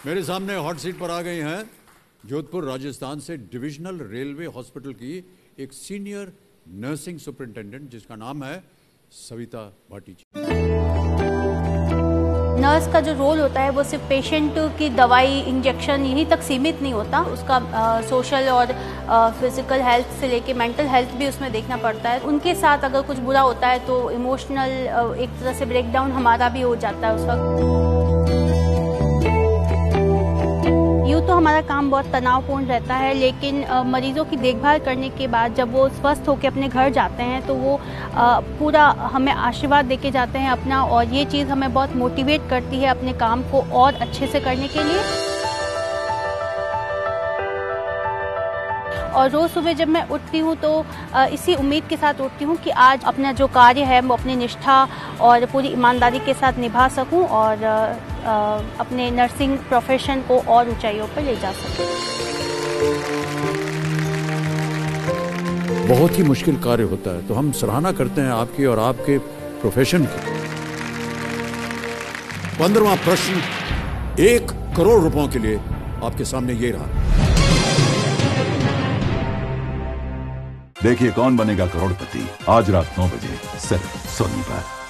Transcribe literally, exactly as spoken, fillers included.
मेरे सामने hot seat पर आ गई हैं जोधपुर राजस्थान से डिविजनल रेलवे हॉस्पिटल की एक सीनियर नर्सिंग सुपरिंटेंडेंट जिसका नाम है सविता भाटी जी। नर्स का जो रोल होता है वो सिर्फ पेशेंट की दवाई इंजेक्शन यहीं तक सीमित नहीं होता, उसका आ, सोशल और आ, फिजिकल हेल्थ से लेके मेंटल हेल्थ भी उसमें देखना पड़ता है। उनके साथ अगर कुछ बुरा होता है तो इमोशनल एक तरह से ब्रेकडाउन हमारा भी हो जाता है उस वक्त। यूँ तो हमारा काम बहुत तनावपूर्ण रहता है, लेकिन आ, मरीजों की देखभाल करने के बाद जब वो स्वस्थ होकर अपने घर जाते हैं तो वो आ, पूरा हमें आशीर्वाद देके जाते हैं अपना, और ये चीज़ हमें बहुत मोटिवेट करती है अपने काम को और अच्छे से करने के लिए। और रोज़ सुबह जब मैं उठती हूँ तो इसी उम्मीद के साथ उठती हूँ कि आज अपना जो कार्य है वो अपनी निष्ठा और पूरी ईमानदारी के साथ निभा सकूँ और अपने नर्सिंग प्रोफेशन को और ऊंचाइयों पर ले जा सकूँ। बहुत ही मुश्किल कार्य होता है, तो हम सराहना करते हैं आपकी और आपके प्रोफेशन की। पंद्रहवां प्रश्न एक करोड़ रुपयों के लिए आपके सामने ये रहा। देखिए कौन बनेगा करोड़पति, आज रात नौ बजे सिर्फ सोनी पर।